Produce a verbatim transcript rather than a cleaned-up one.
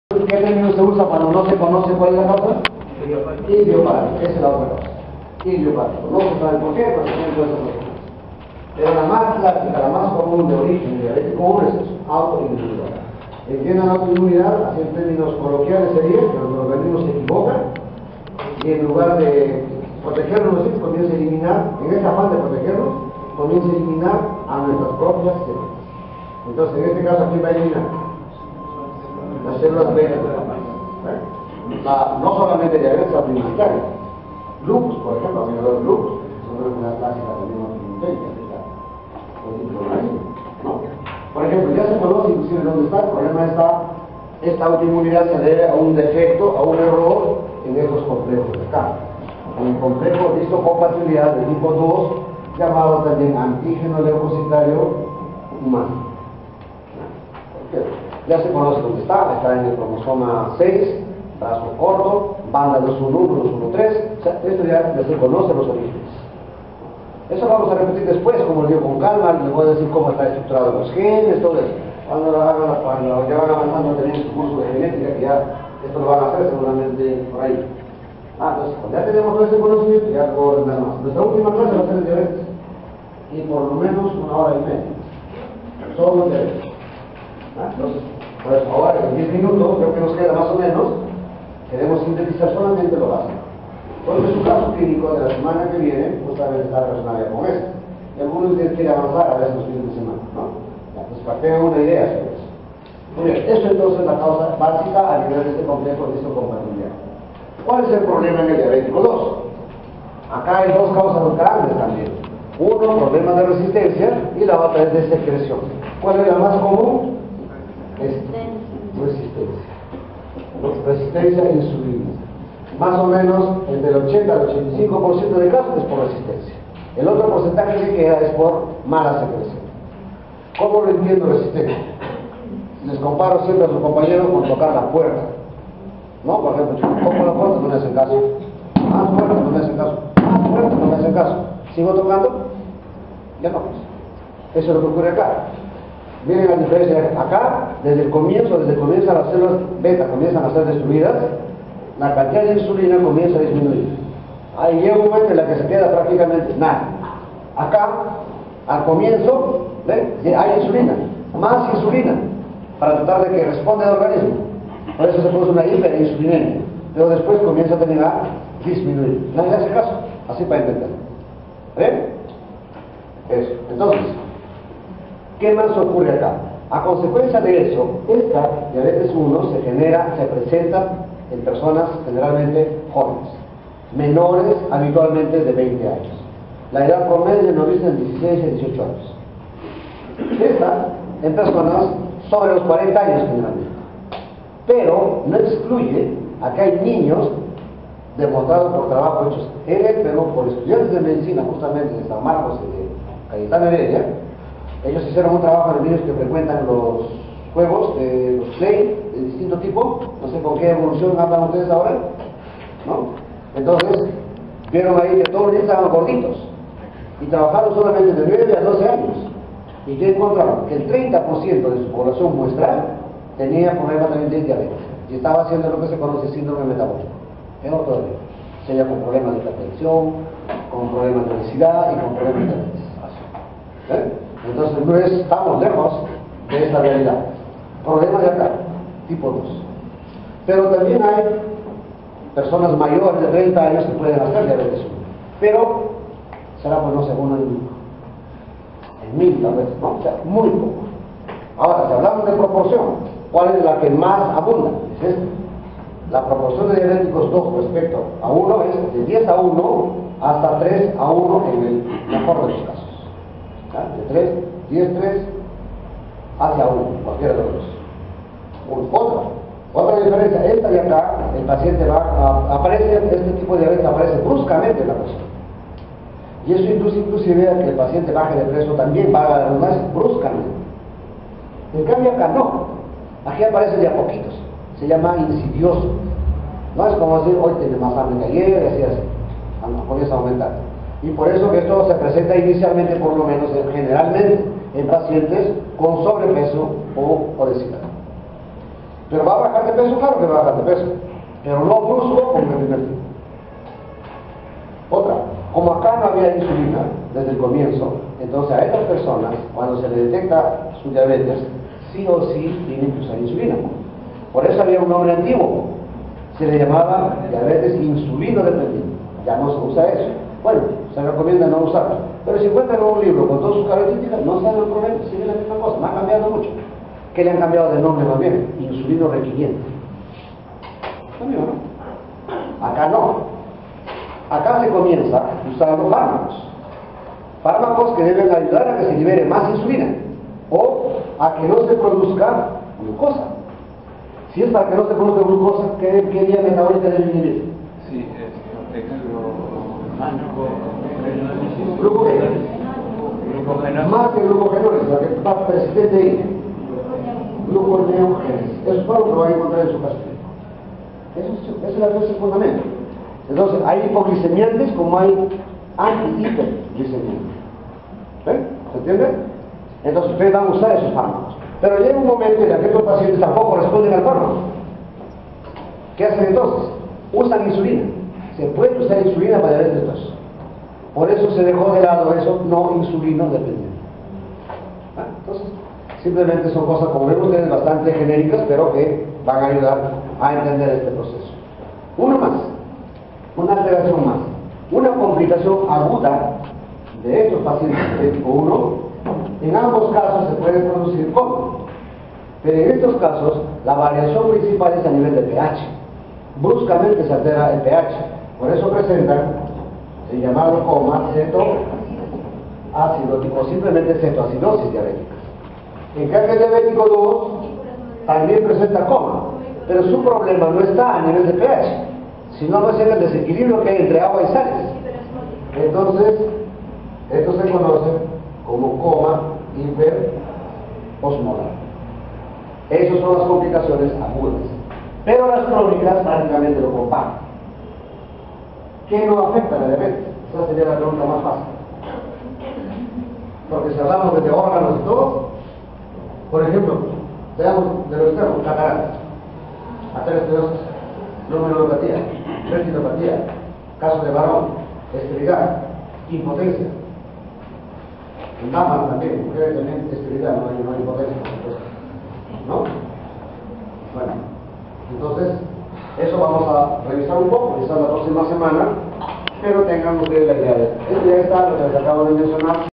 ¿Qué término se usa cuando no se conoce cuál es la causa? Idiopático, esa es la otra causa. Idiopático. No se sabe por qué, pero se puede ser. Pero la más clásica, la más común de origen diabético uno es eso, autoinmunidad. Entiendan autoinmunidad, así en términos coloquiales sería que los organismos se equivocan y en lugar de protegernos, ¿sí? Comienza a eliminar, en esta afán de protegernos, comienza a eliminar a nuestras propias células. Entonces, en este caso, ¿quién va a eliminar? Las células beta de la país. No solamente diabetes autoinmunitaria, lupus, por ejemplo, a menor lupus, es una enfermedad clásica también autoinmunitaria. ¿No? Por ejemplo, ya se conoce inclusive dónde está, el problema está, esta autoinmunidad se debe a un defecto, a un error en estos complejos de acá. En el complejo de histocompatibilidad de tipo dos, llamado también antígeno leucocitario humano. Ya se conoce dónde está, está en el cromosoma seis, brazo corto, banda dos uno uno, dos uno tres, o sea, esto ya, ya se conoce los orígenes. Eso lo vamos a repetir después, como lo digo con calma, les voy a decir cómo está estructurado los genes, todo eso. Cuando, lo hagan, cuando ya van avanzando a tener su curso de genética, que ya esto lo van a hacer seguramente por ahí. Ah, entonces, cuando ya tenemos todo ese conocimiento, ya puedo ordenar más. Nuestra última clase va a ser de diabetes, y por lo menos una hora y media. Solo diabetes. Ah, entonces, pues ahora en diez minutos, creo que nos queda más o menos, queremos sintetizar solamente lo básico. Entonces, su caso clínico de la semana que viene justamente está relacionado con esto. Y algunos de ustedes quieren avanzar a veces los fines de semana, ¿no? Ya, pues para que tengan una idea sobre eso. Muy bien, eso entonces es la causa básica a nivel de este complejo de histocompatibilidad. ¿Cuál es el problema en el diabético dos? Acá hay dos causas grandes también. Uno, problemas de resistencia, y la otra es de secreción. ¿Cuál es la más común? Es resistencia. Resistencia a insulina. Más o menos entre el ochenta al ochenta y cinco por ciento de casos es por resistencia. El otro porcentaje que queda es por mala secreción. ¿Cómo lo entiendo resistencia? Les comparo siempre a sus compañeros con tocar la puerta. ¿No? Por ejemplo, toco la puerta, no me hacen caso. Más fuerte, no me hacen caso. Más fuerte, no me hacen caso. ¿Sigo tocando? Ya no. Eso es lo que ocurre acá. Miren la diferencia acá, desde el comienzo, desde que comienzan las células beta, comienzan a ser destruidas, la cantidad de insulina comienza a disminuir. Ahí llega un momento en la que se queda prácticamente nada. Acá, al comienzo, ¿ven? Hay insulina, más insulina, para tratar de que responda el organismo. Por eso se produce una hiperinsulinemia, pero después comienza también a disminuir. Nadie hace caso, así para entender. ¿Ven? Eso. Entonces, ¿qué más ocurre acá? A consecuencia de eso, esta diabetes uno se genera, se presenta en personas generalmente jóvenes, menores habitualmente de veinte años. La edad promedio no dice en dieciséis a dieciocho años. Esta en personas sobre los cuarenta años generalmente. Pero no excluye a que hay niños demostrados por trabajo hechos en el Perú por estudiantes de medicina justamente de San Marcos y de Cayetano Heredia. Ellos hicieron un trabajo en niños que frecuentan los juegos, de los play, de distinto tipo, no sé con qué evolución hablan ustedes ahora, ¿no? Entonces, vieron ahí que todos los niños estaban gorditos, y trabajaron solamente de nueve a doce años, y ya encontraron que el treinta por ciento de su población muestral tenía problemas también de diabetes, y estaba haciendo lo que se conoce síndrome metabólico, en otro nivel, sea con problemas de hipertensión, con problemas de obesidad y con problemas de diabetes. ¿Eh? Entonces, no estamos lejos de esta realidad. Problemas de acá, tipo dos. Pero también hay personas mayores de treinta años que pueden hacer diabetes uno. Pero será, pues no sé, uno en, en mil tal vez, ¿no? O sea, muy poco. Ahora, si hablamos de proporción, ¿cuál es la que más abunda? Es esta. La proporción de diabéticos dos respecto a uno es de diez a uno hasta tres a uno en el mejor de los casos. ¿Ah? De tres, diez, tres hacia uno, cualquiera de los dos. Otra, otra diferencia, esta de acá, el paciente va, a, aparece, este tipo de diabetes aparece bruscamente en la persona. Y eso induce inclusive a que el paciente baje de peso también, va a más bruscamente. En cambio acá no, aquí aparece de a poquitos, se llama insidioso. No es como decir, hoy tiene más hambre que ayer, así así, comienza a aumentar. Y por eso que esto se presenta inicialmente, por lo menos generalmente, en pacientes con sobrepeso o obesidad. Pero va a bajar de peso, claro que va a bajar de peso, pero no brusco como en el primer día. Otra, como acá no había insulina desde el comienzo, entonces a estas personas, cuando se les detecta su diabetes, sí o sí tienen que usar insulina. Por eso había un nombre antiguo, se le llamaba diabetes insulino dependiente. Ya no se usa eso. Bueno, se recomienda no usarlo. Pero si encuentran un libro con todas sus características, no saben el problema, sigue la misma cosa, no ha cambiado mucho. ¿Qué le han cambiado de nombre más bien? Insulino requiriente. ¿También no? Acá no. Acá se comienza usando fármacos. Fármacos que deben ayudar a que se libere más insulina o a que no se produzca glucosa. Si es para que no se produzca glucosa, ¿qué, qué vía metabólica debe inhibir? Sí, es glucogénesis. Más que glucogénesis, la que está presente ahí. Gluconeogénesis. Eso es todo lo que va a encontrar en su caso. Eso es, ese es el fundamento. Entonces, hay hipoglicemiantes como hay anti-hiperglicemiantes. ¿Ven? ¿Se entiende? Entonces, ustedes van a usar esos fármacos. Pero llega un momento en que estos pacientes tampoco responden al fármaco. ¿Qué hacen entonces? Usan insulina. Se puede usar insulina para diabetes dos. Por eso se dejó de lado eso no insulino dependiente. ¿Ah? Entonces, simplemente son cosas, como ven ustedes, bastante genéricas, pero que van a ayudar a entender este proceso. Uno más, una alteración más. Una complicación aguda de estos pacientes de tipo uno, en ambos casos se puede producir coma. Pero en estos casos, la variación principal es a nivel de pH. Bruscamente se altera el pH. Por eso presentan el llamado coma cetoacidótico o simplemente cetoacidosis diabética. En cambio, el diabético dos también presenta coma, pero su problema no está a nivel de pH, sino más en el desequilibrio que hay entre agua y sales. Entonces, esto se conoce como coma hiperosmolar. Esas son las complicaciones agudas. Pero las crónicas prácticamente lo comparten. ¿Qué no afecta a la diabetes? Esa sería la pregunta más fácil. Porque si hablamos de órganos y todo, por ejemplo, veamos de los extremos, cataratas, aterosclerosis, glomerulopatía, retinopatía, caso de varón, esterilidad, impotencia. En damas también, mujeres también esterilidad, no hay, no hay impotencia, ¿no? Bueno, entonces, eso vamos a revisar un poco, quizás la próxima semana, pero tengan ustedes la idea de esto. Ya está lo que les acabo de mencionar.